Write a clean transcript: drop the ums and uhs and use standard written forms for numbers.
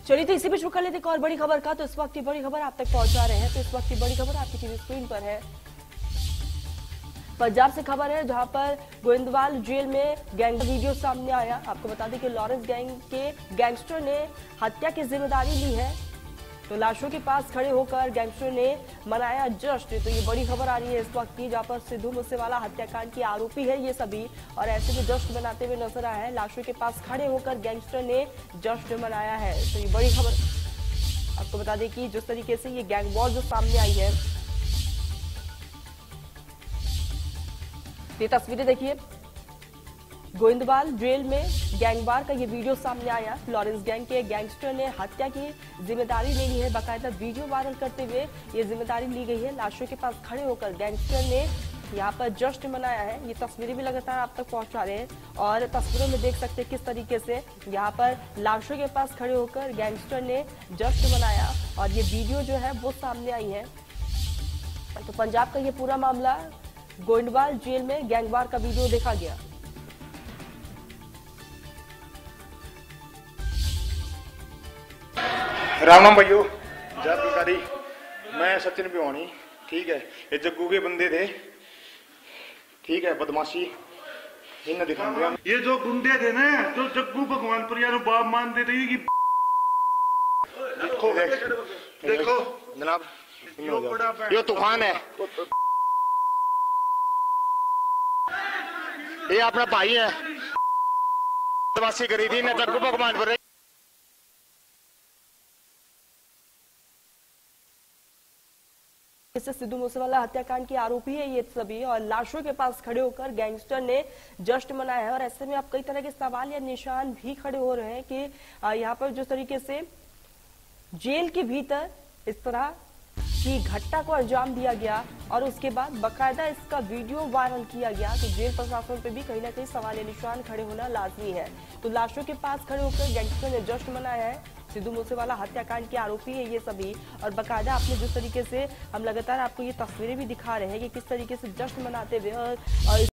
चलिए तो इसी बीच रुक कर लेते एक और बड़ी खबर का। तो इस वक्त की बड़ी खबर आप तक पहुंचा रहे हैं। तो इस वक्त की बड़ी खबर आपकी टीवी स्क्रीन पर है। पंजाब से खबर है जहां पर गोविंदवाल जेल में गैंग वीडियो सामने आया। आपको बता दें कि लॉरेंस गैंग के गैंगस्टर ने हत्या की जिम्मेदारी ली है। तो लाशों के पास खड़े होकर गैंगस्टर ने मनाया जश्न। तो ये बड़ी खबर आ रही है इस वक्त की, जहां पर सिद्धू मूसेवाला हत्याकांड की आरोपी है ये सभी, और ऐसे में जश्न मनाते हुए नजर आया है। लाशों के पास खड़े होकर गैंगस्टर ने जश्न मनाया है। तो ये बड़ी खबर आपको बता दें कि जिस तरीके से ये गैंग वॉर जो सामने आई है, ये तस्वीरें देखिए। गोविंदवाल जेल में गैंगवार का ये वीडियो सामने आया। लॉरेंस गैंग के गैंगस्टर ने हत्या की जिम्मेदारी ले ली है। बाकायदा वीडियो वायरल करते हुए ये जिम्मेदारी ली गई है। लाशों के पास खड़े होकर गैंगस्टर ने यहाँ पर जश्न मनाया है। ये तस्वीरें भी लगातार आप तक पहुंचा रहे हैं, और तस्वीरों में देख सकते हैं किस तरीके से यहाँ पर लाशों के पास खड़े होकर गैंगस्टर ने जश्न मनाया, और ये वीडियो जो है वो सामने आई है। तो पंजाब का ये पूरा मामला, गोविंदवाल जेल में गैंगवार का वीडियो देखा गया। राम राम भाइयों, जय भिखारी। मैं सचिन भिवानी, ठीक है। ये जग्गू के बंदे थे, ठीक है, बदमाशी इन्हें दिखाऊंगा। ये जो गुंडे थे ना, जो जग्गू भगवान प्रिया को बाप मानते थे कि देखो देखो जनाब, ये तूफान है, ये अपना भाई है। बदमाशी करी थी ना जग्गू भगवान पर। इससे सिद्धू मूसेवाला हत्याकांड के आरोपी है ये सभी, और लाशों के पास खड़े होकर गैंगस्टर ने जश्न मनाया है। और ऐसे में अब कई तरह के सवाल या निशान भी खड़े हो रहे हैं कि यहाँ पर जिस तरीके से जेल के भीतर इस तरह की घटना को अंजाम दिया गया और उसके बाद बकायदा इसका वीडियो वायरल किया गया, तो जेल प्रशासन पे भी कहीं ना कहीं सवाल या निशान खड़े होना लाजमी है। तो लाशों के पास खड़े होकर गैंगस्टर ने जश्न मनाया है। सिद्धू मूसेवाला हत्याकांड के आरोपी है ये सभी, और बकायदा आपने जिस तरीके से हम लगातार आपको ये तस्वीरें भी दिखा रहे हैं कि किस तरीके से जश्न मनाते हुए और